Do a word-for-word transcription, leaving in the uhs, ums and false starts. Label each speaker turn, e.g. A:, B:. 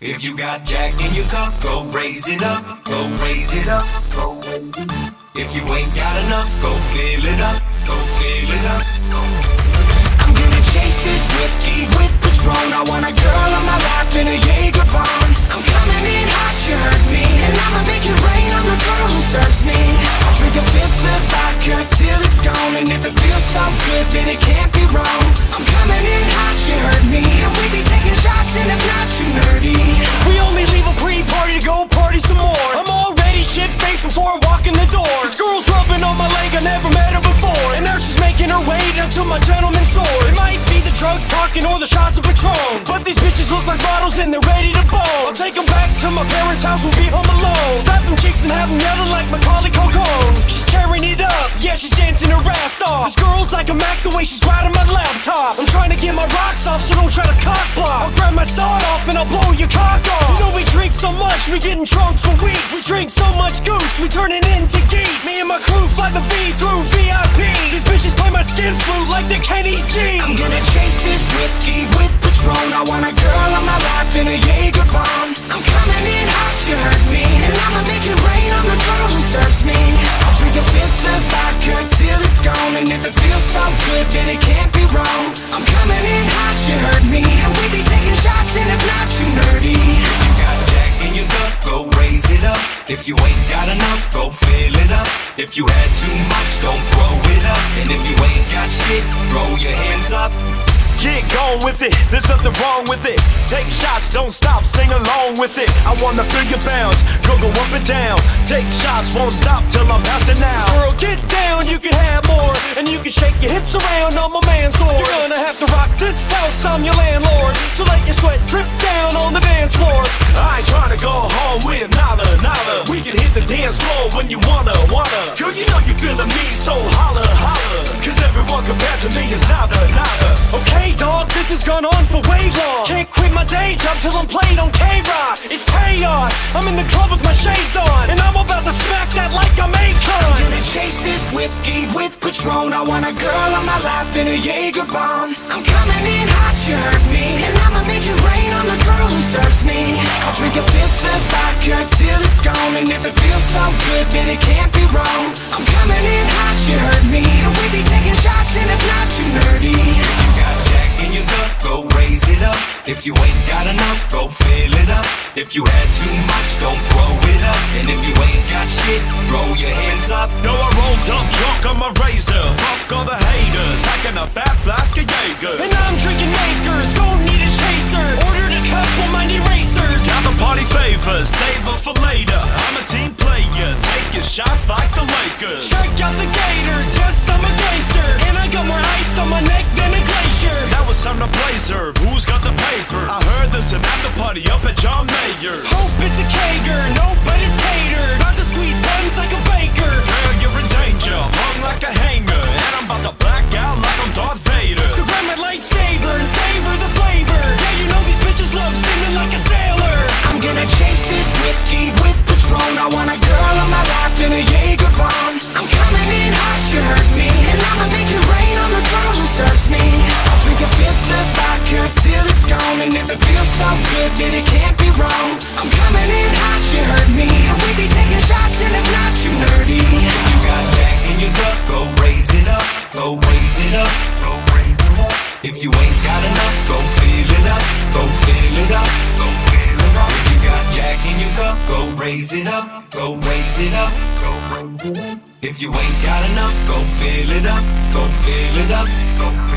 A: If you got Jack in your cup, go raise it up, go raise it up, go raise it up. If you ain't got enough, go fill it up, go fill it up, go fill it up. I'm gonna chase this whiskey with Patron. I want a girl on my lap in a Jaeger bomb. I'm coming in hot, you heard me, and I'ma make it rain on the girl who serves me. I'll drink a fifth of vodka till it's gone, and if it feels so good, then it can't be wrong. I'm coming in hot, you heard me, and we be taking shots, and if not too nerdy,
B: we only leave a pre-party to go party some more. I'm already shit-faced before I walk in the door. This girl's rubbing on my leg, I never met her before, and now she's making her way down to my gentleman's sword. It might be the drugs talking or the shots of Patron, but these bitches look like bottles and they're ready to bone. I'll take them back to my parents' house, we'll be home alone. Slap them cheeks and have them yelling like Macaulay Culkin. She's tearing it up, yeah, she's dancing her ass off. This girl's like a Mac the way she's riding my laptop. I'm trying to get my rocks off, so don't try to cock block. I'll grab my sawed off and I'll blow your cock off. You know we drink so much, we getting drunk for weeks. We drink so much goose, we turn it into geese. Me and my crew fly the V through V I P. These bitches play my skin flute like they're Kenny G.
A: I'm gonna chase this whiskey with Patron. I want a girl on my lap in a Jaeger bomb. I'm coming in hot, you heard me, and I'ma make it rain on the girl who serves me. I'll drink a fifth of vodka till it's gone, and if it feels so good, then it can't be wrong. I'm coming in hot, you heard me, and we be taking shots, and if not too nerdy. If you got Jack in your cup, go raise it up. If you ain't got enough, go fill it up. If you had too much, don't throw it up. And if you ain't got shit, throw your hands up.
B: Get going with it, there's nothing wrong with it. Take shots, don't stop, sing along with it. I wanna feel your bounce, go go up and down. Take shots, won't stop till I'm passing out. Girl, get down, you can have more, and you can shake your hips around on my man's sword. You're gonna have to rock this house, I'm your landlord, so let your sweat drip down on the dance floor. I ain't trying to go home with nada, nada. We can hit the dance floor when you wanna, wanna. Girl, you know you feeling me, so holla, holla. Cause everyone compared to me is nada, nada. Okay, dog, this has gone on for way long. Can't quit my day job till I'm played on K-Rock. It's chaos, I'm in the club with my shades on, and I'm about to smack that like I'm Akon.
A: I'm gonna chase this whiskey with Patron. I want a girl on my lap in a Jaeger bomb. I'm coming in hot, you heard me, and I'ma make it rain on the girl who serves me. I'll drink a fifth of vodka till it's gone, and if it feels so good, then it can't be wrong. I'm coming in hot, you heard me, and we be taking shots, and if not too nerdy. You got Jack in your cup, go raise it up. If you ain't got enough, go fill it up. If you had too much, don't throw it up. And if you ain't got shit, throw your hands up.
B: No, I rolled up drunk on my razor. Fuck all the haters, packing a fat flask of Jaeger. And I'm drinking Makers, don't need a chaser. Ordered a couple my erasers. Got the party favors, save us for later. I'm a team player, take your shots like the Lakers. Check out the Gators, yes I'm a gangster, and I got more ice on my neck than a glacier. Now it's time to blazer, who's got the paper? I heard there's an after party up at John Mayer. Hope it's a Kager, nobody's catered. About to squeeze buttons like a baker. Girl, you're in danger, hung like a hanger, and I'm about to black out like I'm Darth Vader. So grab my lightsaber and savor the flavor. Yeah, you know these bitches love singing like a sailor.
A: I'm gonna chase this whiskey with Patron. I want a girl on my lap in a Jaeger bomb. I'm coming in hot, you heard me, and I'ma make it rain on the girl who serves me. I'll drink a fifth of vodka till it's gone, and if it feels so good, then it can't be wrong. I'm coming in hot, you heard me, and we be taking shots, and if not too nerdy. If you got Jack in your cup, go raise it up, go raise it up, go raise it up. If you ain't got enough, go fill it up, go fill it up, go fill it up. If you got Jack in your cup, go raise it up, go raise it up, go raise it up. If you ain't got enough, go fill it up, go fill it up, go